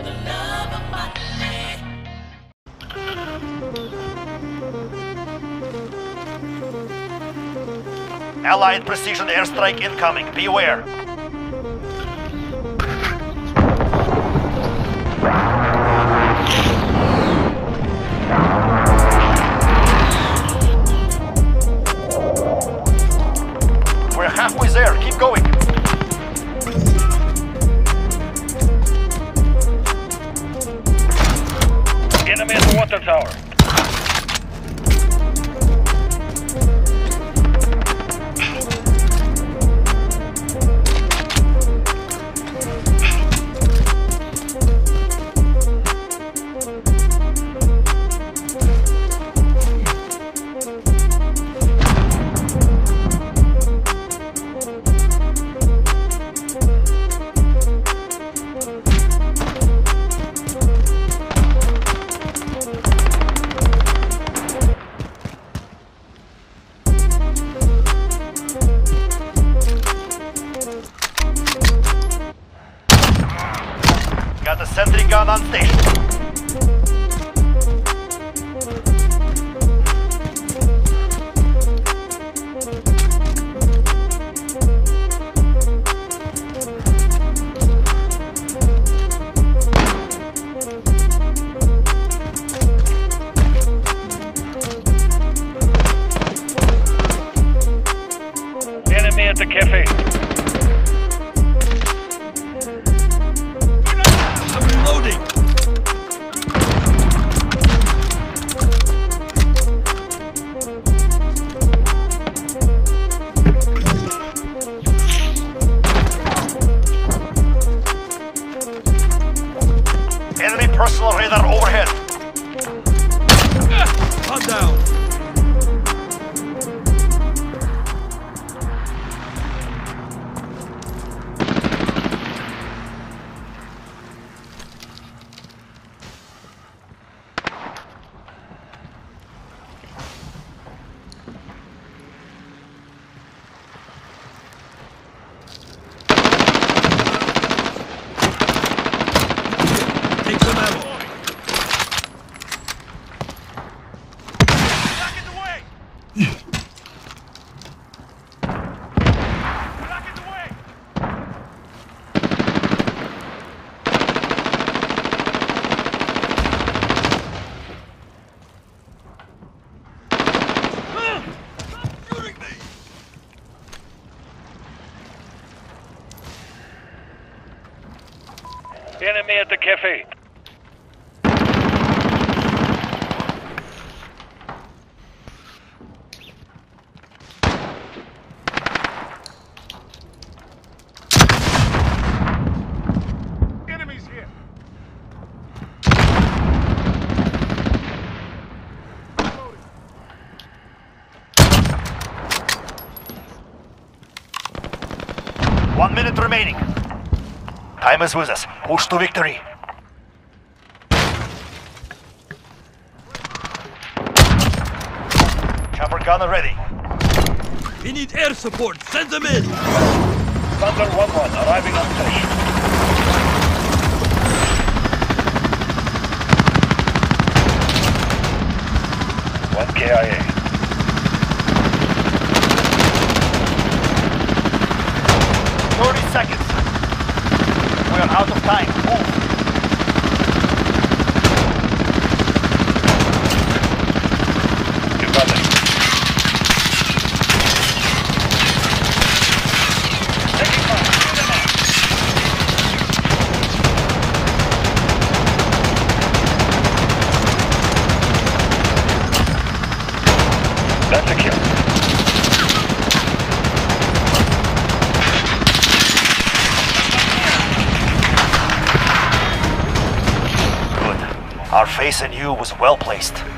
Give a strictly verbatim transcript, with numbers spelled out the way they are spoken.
Allied precision airstrike incoming. Beware. We're halfway there. Keep going. Enemy at the water tower. Got a sentry gun on station. Enemy at the cafe. Enemy personal radar overhead. One down. Take some ammo. Block in the way! Block in the way! Stop shooting me! Enemy at the cafe. Enemies here. One minute remaining. Time is with us. Push to victory. Chopper gunner ready. We need air support. Send them in. Thunder one one arriving on station. One K I A. Thirty seconds. We are out of time. Move. You got it. Taking fire. Shoot them out. That's a kill. Our faith in you was well placed.